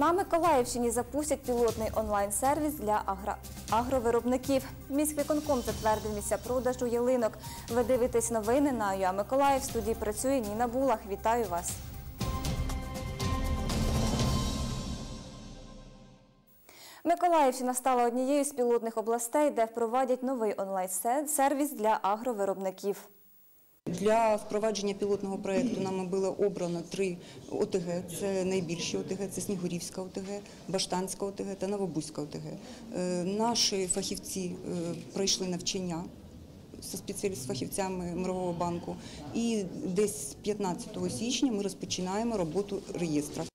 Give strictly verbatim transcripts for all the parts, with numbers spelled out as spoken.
На Миколаївщині запустять пілотний онлайн-сервіс для агро... агровиробників. Міськвиконком затвердив місця продажу ялинок. Ви дивитесь новини на ЮА Миколаїв. В студії працює Ніна Булах. Вітаю вас. Миколаївщина стала однією з пілотних областей, де впровадять новий онлайн-сервіс для агровиробників. Для впровадження пілотного проєкту нами було обрано три О Те Ге. Це найбільші О Те Ге, це Снігурівська О Те Ге, Баштанська О Те Ге та Новобузька О Те Ге. Наші фахівці пройшли навчання з фахівцями Мирового банку і десь п'ятнадцятого січня ми розпочинаємо роботу реєстру.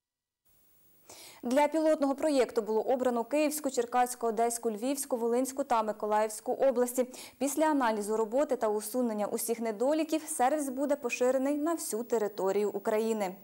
Для пілотного проєкту було обрано Київську, Черкаську, Одеську, Львівську, Волинську та Миколаївську області. Після аналізу роботи та усунення усіх недоліків сервіс буде поширений на всю територію України.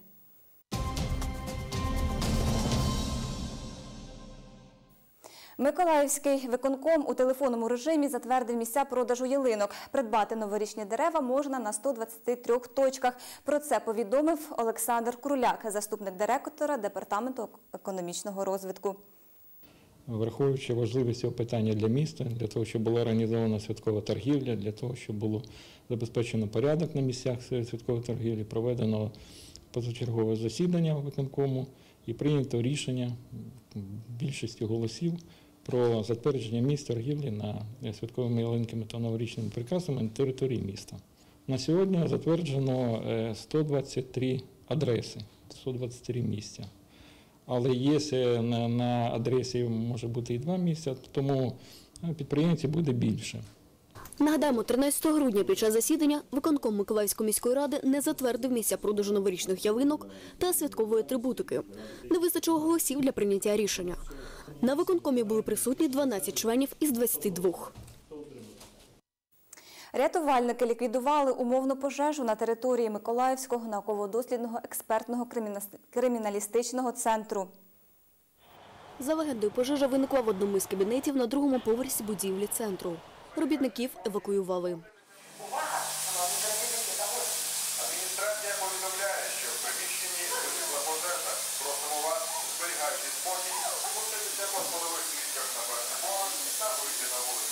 Миколаївський виконком у телефонному режимі затвердив місця продажу ялинок. Придбати новорічні дерева можна на ста двадцяти трьох точках. Про це повідомив Олександр Круляк, заступник директора Департаменту економічного розвитку. Враховуючи важливість цього питання для міста, для того, щоб була організована святкова торгівля, для того, щоб було забезпечено порядок на місцях святкової торгівлі, проведено позачергове засідання виконкому і прийнято рішення більшістю голосів про затвердження місць торгівлі на святковими ялинками та новорічними прикрасами на території міста. На сьогодні затверджено сто двадцять три адреси, сто двадцять три місця. Але є на, на адресі може бути і два місця, тому підприємців буде більше. Нагадаємо, тринадцятого грудня під час засідання виконком Миколаївської міської ради не затвердив місця продажу новорічних ялинок та святкової атрибутики. Не вистачило голосів для прийняття рішення. На виконкомі були присутні дванадцять членів із двадцяти двох. Рятувальники ліквідували умовну пожежу на території Миколаївського науково-дослідного експертного криміналістичного центру. За легендою, пожежа виникла в одному із кабінетів на другому поверсі будівлі центру. Робітників евакуювали. Адміністрація повідомляє, що в приміщенні виникла пожежа. Просимо вас зберігати спокій, спуститися по сходових клітках на перший поверх та вийти на вулицю.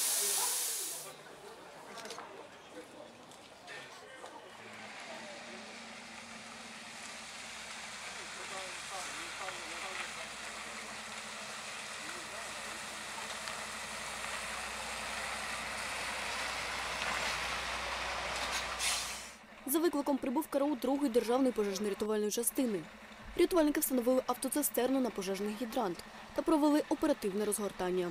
За викликом прибув караул другої державної пожежно-рятувальної частини. Рятувальники встановили автоцистерну на пожежний гідрант та провели оперативне розгортання.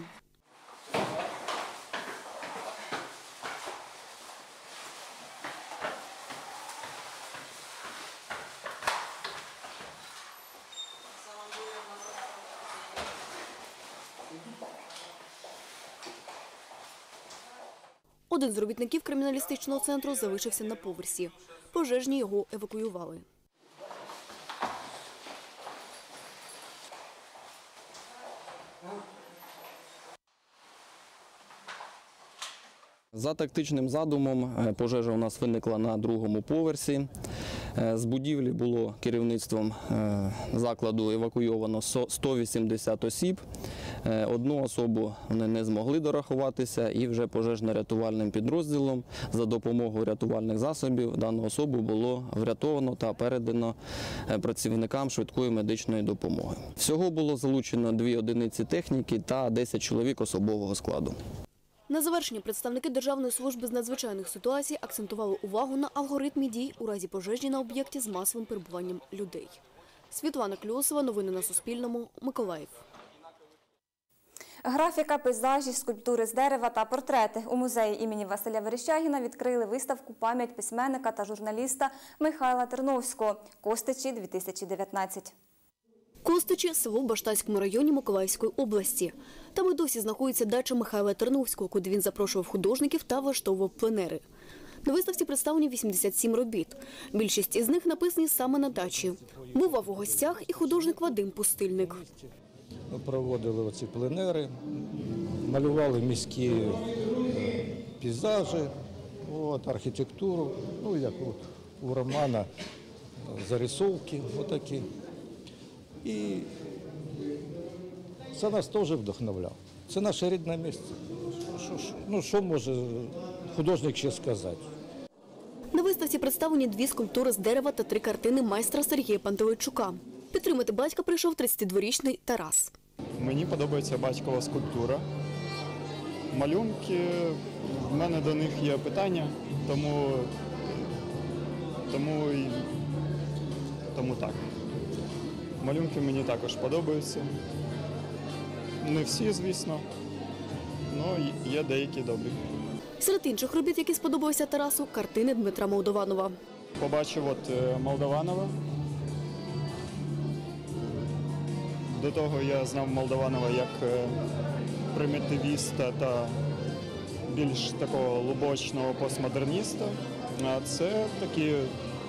Один з робітників криміналістичного центру залишився на поверсі. Пожежні його евакуювали. За тактичним задумом пожежа у нас виникла на другому поверсі. З будівлі було керівництвом закладу евакуйовано сто вісімдесят осіб. Одну особу вони не змогли дорахуватися і вже пожежно-рятувальним підрозділом за допомогою рятувальних засобів дану особу було врятовано та передано працівникам швидкої медичної допомоги. Всього було залучено дві одиниці техніки та десять чоловік особового складу. На завершення представники Державної служби з надзвичайних ситуацій акцентували увагу на алгоритмі дій у разі пожежі на об'єкті з масовим перебуванням людей. Світлана Кльосова, новини на Суспільному, Миколаїв. Графіка, пейзажі, скульптури з дерева та портрети. У музеї імені Василя Верещагіна відкрили виставку «Пам'ять письменника та журналіста Михайла Терновського. Костичі дві тисячі дев'ятнадцять». Костичі – село в Баштанському районі Миколаївської області. Там і досі знаходиться дача Михайла Терновського, куди він запрошував художників та влаштовував пленери. На виставці представлені вісімдесят сім робіт. Більшість із них написані саме на дачі. Бував у гостях і художник Вадим Пустильник. Ми проводили оці пленери, малювали міські пейзажі, от, архітектуру, ну як от у Романа зарисовки отакі. І Це нас теж вдохновляло. Це наше рідне місце. Що, що, ну, що може художник ще сказати? На виставці представлені дві скульптури з дерева та три картини майстра Сергія Пантелейчука. Підтримати батька прийшов тридцятидворічний Тарас. Мені подобається батькова скульптура. Малюнки, в мене до них є питання, тому, тому, і- тому так. Малюнки мені також подобаються. Не всі, звісно, але є деякі добрі. Серед інших робіт, які сподобалися Тарасу, картини Дмитра Молдованова. Побачив от е, Молдованова. До того я знав Молдованова як е, примітивіста та більш такого глибочного постмодерніста. А це такі е,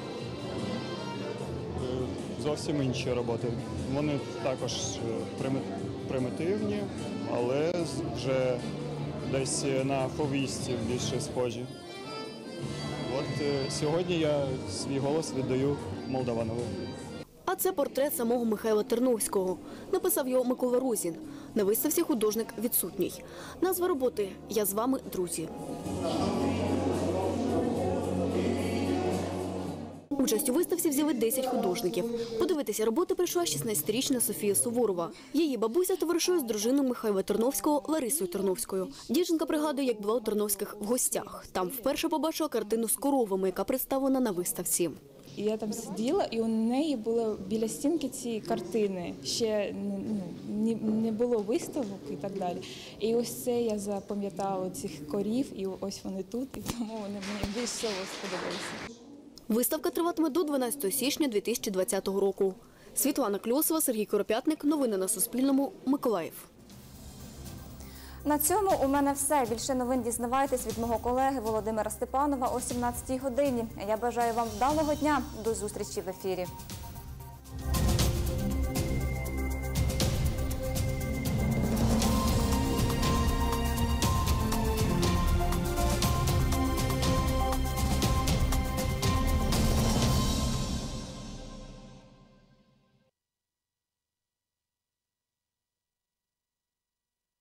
зовсім інші роботи. Вони також е, прими- примітивні, але з- вже десь на фовістів більше схожі. От е, сьогодні я свій голос віддаю Молдованову. А це портрет самого Михайла Терновського. Написав його Микола Розін. На виставці художник відсутній. Назва роботи «Я з вами, друзі». Участь у виставці взяли десять художників. Подивитися роботи прийшла шістнадцятирічна Софія Суворова. Її бабуся товаришує з дружиною Михайла Терновського Ларисою Терновською. Дівчинка пригадує, як була у Терновських в гостях. Там вперше побачила картину з коровами, яка представлена на виставці. І я там сиділа, і у неї були біля стінки ці картини. Ще ну, не, не було виставок і так далі. І ось це я запам'ятала цих корів, і ось вони тут, і тому вони мені більш всього сподобалися. Виставка триватиме до дванадцятого січня дві тисячі двадцятого року. Світлана Кльосова, Сергій Коропятник. Новини на Суспільному. Миколаїв. На цьому у мене все. Більше новин дізнавайтесь від мого колеги Володимира Степанова о сімнадцятій годині. Я бажаю вам вдалого дня. До зустрічі в ефірі.